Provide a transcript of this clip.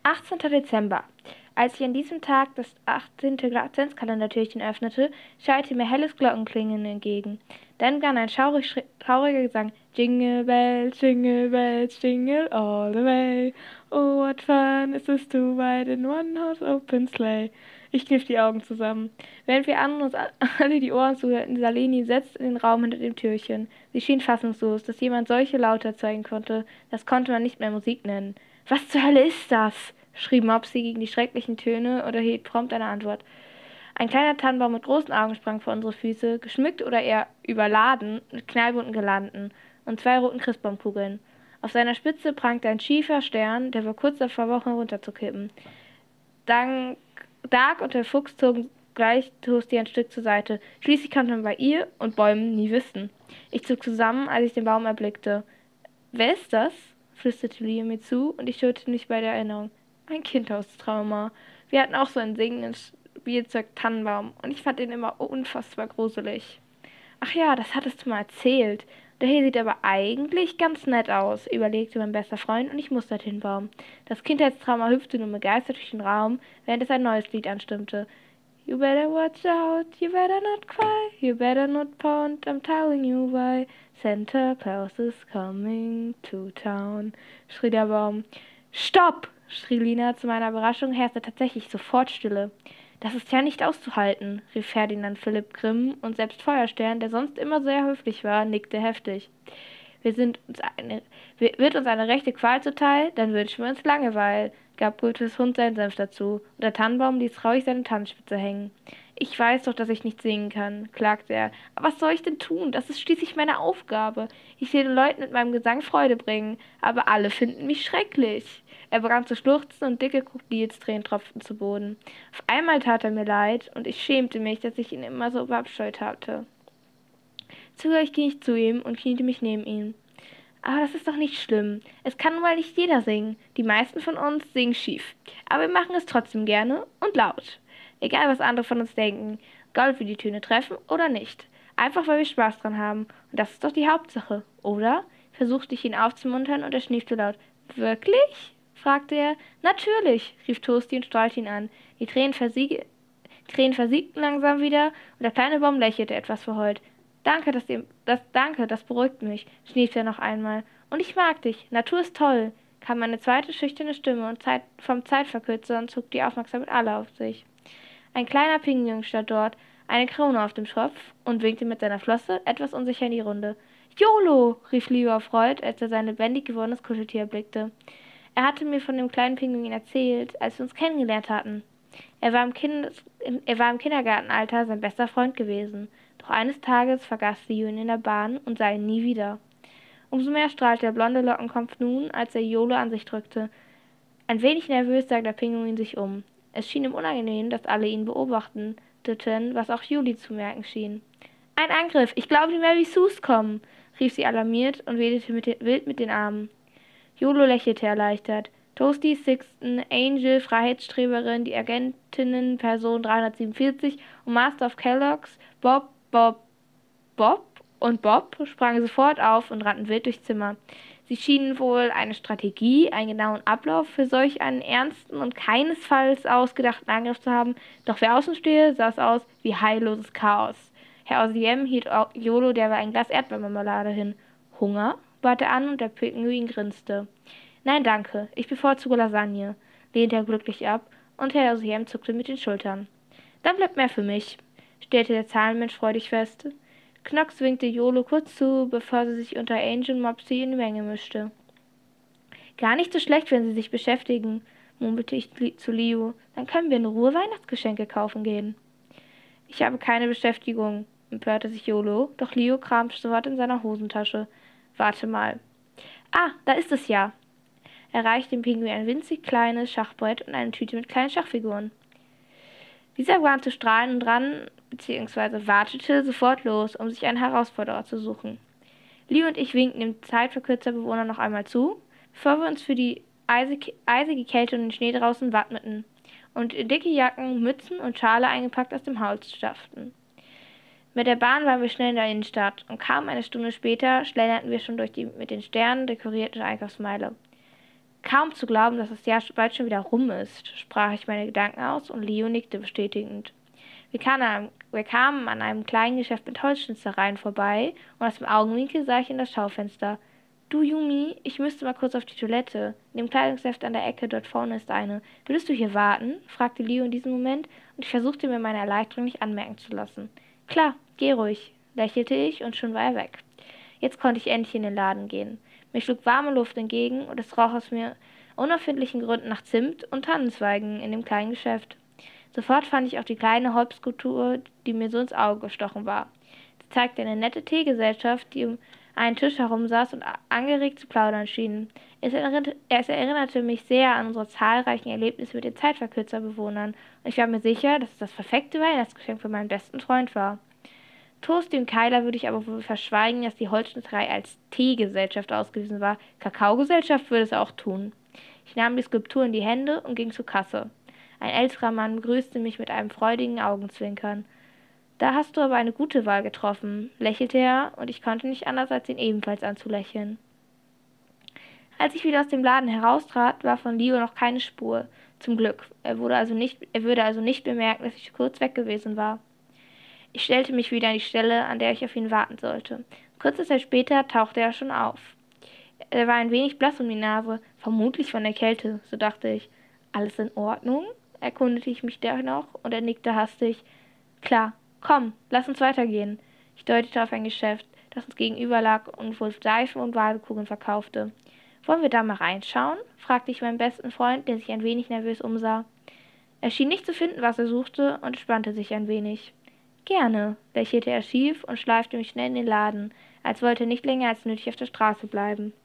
18. Dezember. Als ich an diesem Tag das 18. Adventskalendertürchen öffnete, schallte mir helles Glockenklingeln entgegen. Dann begann ein trauriger Gesang. Jingle bells, jingle all the way. Oh, what fun it is to ride in one horse open sleigh. Ich kniff die Augen zusammen. Während wir anderen uns alle die Ohren zuhörten, sah Leni setzt in den Raum hinter dem Türchen. Sie schien fassungslos, dass jemand solche Laute erzeugen konnte. Das konnte man nicht mehr Musik nennen. »Was zur Hölle ist das?« schrie Mopsy gegen die schrecklichen Töne und erhielt prompt eine Antwort. Ein kleiner Tannenbaum mit großen Augen sprang vor unsere Füße, geschmückt oder eher überladen mit knallbunten Girlanden und 2 roten Christbaumkugeln. Auf seiner Spitze prangte ein schiefer Stern, der war kurz davor, Wochen runterzukippen. Dark und der Fuchs zogen gleich Toasty ein Stück zur Seite. Schließlich konnte man bei ihr und Bäumen nie wissen. Ich zog zusammen, als ich den Baum erblickte. »Wer ist das?« flüsterte Leo mir zu, und ich schüttelte mich bei der Erinnerung. Ein Kindheitstrauma. Wir hatten auch so einen singenden Spielzeug-Tannenbaum, und ich fand ihn immer unfassbar gruselig. »Ach ja, das hattest du mal erzählt. Der hier sieht aber eigentlich ganz nett aus«, überlegte mein bester Freund, und ich musterte den Baum. Das Kindheitstrauma hüpfte nun begeistert durch den Raum, während es ein neues Lied anstimmte. »You better watch out, you better not cry, you better not pound, I'm telling you why. Santa Claus is coming to town«, schrie der Baum. »Stopp!« schrie Lina. Zu meiner Überraschung herrschte tatsächlich sofort Stille. »Das ist ja nicht auszuhalten«, rief Ferdinand Philipp grimm, und selbst Feuerstern, der sonst immer sehr höflich war, nickte heftig. »Wird uns eine rechte Qual zuteil, dann wünschen wir uns Langeweile«, gab Goethes Hund seinen Senf dazu, und der Tannenbaum ließ traurig seine Tannenspitze hängen. »Ich weiß doch, dass ich nicht singen kann«, klagte er. »Aber was soll ich denn tun? Das ist schließlich meine Aufgabe. Ich will den Leuten mit meinem Gesang Freude bringen, aber alle finden mich schrecklich.« Er begann zu schluchzen, und dicke Krokodilstränen tropften zu Boden. Auf einmal tat er mir leid, und ich schämte mich, dass ich ihn immer so verabscheut hatte. Zögerlich ging ich zu ihm und kniete mich neben ihn. »Aber das ist doch nicht schlimm. Es kann nun mal nicht jeder singen. Die meisten von uns singen schief. Aber wir machen es trotzdem gerne und laut. Egal, was andere von uns denken. Egal, ob wir die Töne treffen oder nicht. Einfach, weil wir Spaß dran haben. Und das ist doch die Hauptsache, oder?« Versuchte ich ihn aufzumuntern, und er schniefte laut. »Wirklich?« fragte er. »Natürlich«, rief Toasty und strahlte ihn an. Die Tränen versiegten langsam wieder, und der kleine Baum lächelte etwas verheult. »Danke, das beruhigt mich«, schniefte er noch einmal. »Und ich mag dich. Natur ist toll«, kam eine zweite schüchterne Stimme, und vom Zeitverkürzer und zog die Aufmerksamkeit aller auf sich. Ein kleiner Pinguin stand dort, eine Krone auf dem Schopf, und winkte mit seiner Flosse etwas unsicher in die Runde. »Jolo«, rief Leo erfreut, als er sein lebendig gewordenes Kuscheltier erblickte. Er hatte mir von dem kleinen Pinguin erzählt, als wir uns kennengelernt hatten. Er war im Kindergartenalter sein bester Freund gewesen. Doch eines Tages vergaß Leo ihn in der Bahn und sah ihn nie wieder. Umso mehr strahlte der blonde Lockenkopf nun, als er Jolo an sich drückte. Ein wenig nervös sah der Pinguin sich um. Es schien ihm unangenehm, dass alle ihn beobachteten, was auch Juli zu merken schien. »Ein Angriff! Ich glaube, die Mary Sues kommen«, rief sie alarmiert und wedelte wild mit den Armen. Jolo lächelte erleichtert. Toasty, Sixten, Angel, Freiheitsstreberin, die Agentinnen Person 347 und Master of Kellogg's, Bob und Bob sprangen sofort auf und rannten wild durchs Zimmer. Sie schienen wohl eine Strategie, einen genauen Ablauf für solch einen ernsten und keinesfalls ausgedachten Angriff zu haben, doch wer außen stehe, sah es aus wie heilloses Chaos. Herr Ossiem hielt Jolo derweil ein Glas Erdbeermarmelade hin. »Hunger?« bat er an, und der Pinguin grinste. »Nein, danke, ich bevorzuge Lasagne«, lehnte er glücklich ab, und Herr Ossiem zuckte mit den Schultern. »Dann bleibt mehr für mich«, stellte der Zahlenmensch freudig fest. Knox winkte Jolo kurz zu, bevor sie sich unter Angel und Mopsy in die Menge mischte. »Gar nicht so schlecht, wenn Sie sich beschäftigen«, murmelte ich zu Leo. »Dann können wir in Ruhe Weihnachtsgeschenke kaufen gehen.« »Ich habe keine Beschäftigung«, empörte sich Jolo, doch Leo kramte sofort in seiner Hosentasche. »Warte mal. Ah, da ist es ja.« Er reichte dem Pinguin ein winzig kleines Schachbrett und eine Tüte mit kleinen Schachfiguren. Dieser begann zu strahlen und ran, bzw. wartete sofort los, um sich einen Herausforderer zu suchen. Leo und ich winkten dem Zeitverkürzerbewohner noch einmal zu, bevor wir uns für die eisige Kälte und den Schnee draußen wappneten und in dicke Jacken, Mützen und Schale eingepackt aus dem Haus schafften. Mit der Bahn waren wir schnell in der Innenstadt, und kaum eine Stunde später schlenderten wir schon durch die mit den Sternen dekorierte Einkaufsmeile. Kaum zu glauben, dass das Jahr bald schon wieder rum ist, sprach ich meine Gedanken aus und Leo nickte bestätigend. Wir kamen an einem kleinen Geschäft mit Holzschnitzereien vorbei und aus dem Augenwinkel sah ich in das Schaufenster. Du, Yumi, ich müsste mal kurz auf die Toilette. In dem Kleidungsgeschäft an der Ecke dort vorne ist eine. Würdest du hier warten? Fragte Leo in diesem Moment und ich versuchte mir meine Erleichterung nicht anmerken zu lassen. Klar, geh ruhig, lächelte ich und schon war er weg. Jetzt konnte ich endlich in den Laden gehen. Mir schlug warme Luft entgegen und es roch aus mir unerfindlichen Gründen nach Zimt und Tannenzweigen in dem kleinen Geschäft. Sofort fand ich auch die kleine Holzskulptur, die mir so ins Auge gestochen war. Sie zeigte eine nette Teegesellschaft, die um einen Tisch herumsaß und angeregt zu plaudern schien. Es erinnerte mich sehr an unsere zahlreichen Erlebnisse mit den Zeitverkürzerbewohnern und ich war mir sicher, dass es das perfekte Weihnachtsgeschenk für meinen besten Freund war. Toasty und Kyla würde ich aber wohl verschweigen, dass die Holzschnitterei als Teegesellschaft ausgewiesen war. Kakaogesellschaft würde es auch tun. Ich nahm die Skulptur in die Hände und ging zur Kasse. Ein älterer Mann begrüßte mich mit einem freudigen Augenzwinkern. Da hast du aber eine gute Wahl getroffen, lächelte er, und ich konnte nicht anders, als ihn ebenfalls anzulächeln. Als ich wieder aus dem Laden heraustrat, war von Leo noch keine Spur. Zum Glück. Er würde also nicht bemerken, dass ich kurz weg gewesen war. Ich stellte mich wieder an die Stelle, an der ich auf ihn warten sollte. Kurze Zeit später tauchte er schon auf. Er war ein wenig blass um die Nase, vermutlich von der Kälte, so dachte ich. Alles in Ordnung? Erkundigte ich mich dennoch und er nickte hastig. Klar, komm, lass uns weitergehen. Ich deutete auf ein Geschäft, das uns gegenüber lag und wohl Seifen und Badekugeln verkaufte. Wollen wir da mal reinschauen? Fragte ich meinen besten Freund, der sich ein wenig nervös umsah. Er schien nicht zu finden, was er suchte, und spannte sich ein wenig. Gerne, lächelte er schief und schleifte mich schnell in den Laden, als wollte er nicht länger als nötig auf der Straße bleiben.